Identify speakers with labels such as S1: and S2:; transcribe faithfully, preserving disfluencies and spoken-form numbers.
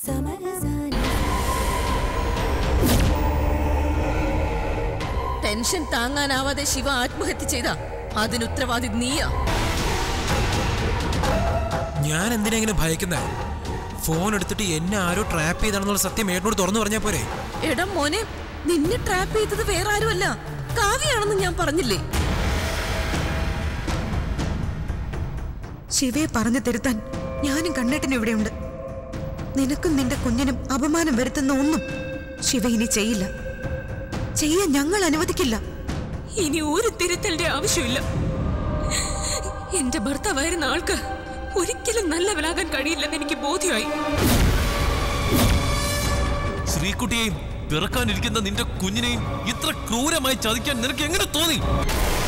S1: Tension താങ്ങാനാവാതെ Shiva ആത്മഹത്യ ചെയ്ത അതിന് ഉത്തരവാദി നീയാ.
S2: ഞാൻ എന്തിനാ ഇങ്ങനെ ഭയക്കുന്നേ? ഫോൺ എടുത്തിട്ട് എന്നെ ആരോ ട്രാപ്പ് ചെയ്താണെന്നുള്ള സത്യം ഏട്ടനോട് തുറന്നു പറഞ്ഞാ പോരെ?
S1: എടാ മോനെ, നിന്നെ ട്രാപ്പ് ചെയ്തത് വേറെ ആരുമല്ല, കാവ്യാണെന്ന് ഞാൻ പറഞ്ഞില്ലേ?
S3: ശിവയെ പറഞ്ഞു തിരുത്താൻ ഞാനും കണ്ണേട്ടനും ഇവിടെയുണ്ട്. നിനക്കും നിന്റെ കുഞ്ഞിനും അപമാനം വരുത്തുന്ന ഒന്നും ശിവ ഇനി ചെയ്യില്ല. ചെയ്യാൻ ഞങ്ങൾ അനുവദിക്കില്ല.
S4: ഇനി ഒരു തിരുത്തലിന്റെ ആവശ്യമില്ല. എന്റെ ഭർത്താവായിരുന്ന ആൾക്ക് ഒരിക്കലും നല്ലവനാകാൻ കഴിയില്ലെന്ന് എനിക്ക് ബോധ്യമായി.
S5: ശ്രീകുട്ടിയെയും പിറക്കാനിരിക്കുന്ന നിന്റെ കുഞ്ഞിനെയും ഇത്ര ക്രൂരമായി ചതിക്കാൻ നിനക്ക് എങ്ങനെ തോന്നി?